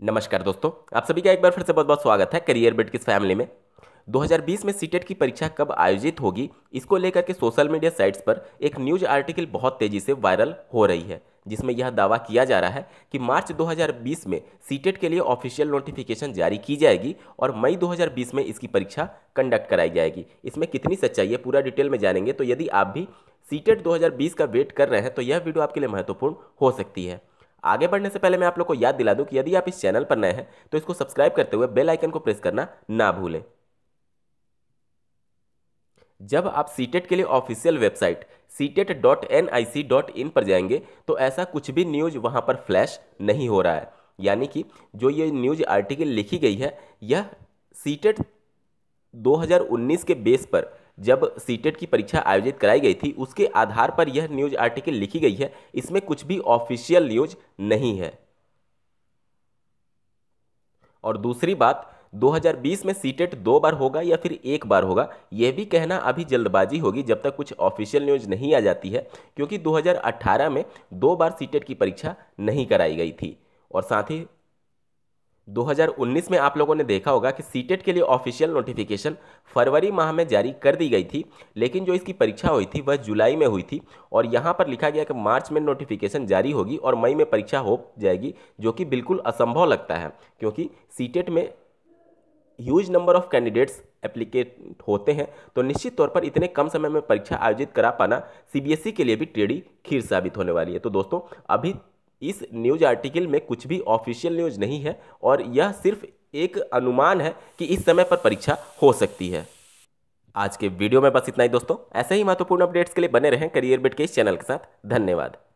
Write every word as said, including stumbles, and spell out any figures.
नमस्कार दोस्तों, आप सभी का एक बार फिर से बहुत बहुत स्वागत है करियर बिट की इस फैमिली में। दो हज़ार बीस में सीटेट की परीक्षा कब आयोजित होगी, इसको लेकर के सोशल मीडिया साइट्स पर एक न्यूज आर्टिकल बहुत तेजी से वायरल हो रही है, जिसमें यह दावा किया जा रहा है कि मार्च दो हज़ार बीस में सीटेट के लिए ऑफिशियल नोटिफिकेशन जारी की जाएगी और मई दो हज़ार बीस में इसकी परीक्षा कंडक्ट कराई जाएगी। इसमें कितनी सच्चाई है पूरा डिटेल में जानेंगे, तो यदि आप भी सीटेट दो हज़ार बीस का वेट कर रहे हैं तो यह वीडियो आपके लिए महत्वपूर्ण हो सकती है। आगे बढ़ने से पहले मैं आप लोग को याद दिला दूं कि यदि आप इस चैनल पर नए हैं तो इसको सब्सक्राइब करते हुए बेल आइकन को प्रेस करना ना भूलें। जब आप सीटेट के लिए official website CTET dot N I C dot in पर जाएंगे तो ऐसा कुछ भी न्यूज वहां पर फ्लैश नहीं हो रहा है, यानी कि जो ये न्यूज आर्टिकल लिखी गई है यह सीटेट दो हज़ार उन्नीस के बेस पर जब सीटेट की परीक्षा आयोजित कराई गई थी उसके आधार पर यह न्यूज आर्टिकल लिखी गई है। इसमें कुछ भी ऑफिशियल न्यूज नहीं है। और दूसरी बात, दो हज़ार बीस में सीटेट दो बार होगा या फिर एक बार होगा, यह भी कहना अभी जल्दबाजी होगी जब तक कुछ ऑफिशियल न्यूज नहीं आ जाती है, क्योंकि दो हज़ार अठारह में दो बार सीटेट की परीक्षा नहीं कराई गई थी। और साथ ही दो हज़ार उन्नीस में आप लोगों ने देखा होगा कि सीटेट के लिए ऑफिशियल नोटिफिकेशन फरवरी माह में जारी कर दी गई थी, लेकिन जो इसकी परीक्षा हुई थी वह जुलाई में हुई थी। और यहाँ पर लिखा गया कि मार्च में नोटिफिकेशन जारी होगी और मई में परीक्षा हो जाएगी, जो कि बिल्कुल असंभव लगता है, क्योंकि सीटेट में ह्यूज नंबर ऑफ कैंडिडेट्स एप्लीकेट होते हैं, तो निश्चित तौर पर इतने कम समय में परीक्षा आयोजित करा पाना सी बी एस ई के लिए भी टेढ़ी खीर साबित होने वाली है। तो दोस्तों, अभी इस न्यूज आर्टिकल में कुछ भी ऑफिशियल न्यूज नहीं है और यह सिर्फ एक अनुमान है कि इस समय पर परीक्षा हो सकती है। आज के वीडियो में बस इतना ही दोस्तों। ऐसे ही महत्वपूर्ण अपडेट्स के लिए बने रहें करियर बिट के इस चैनल के साथ। धन्यवाद।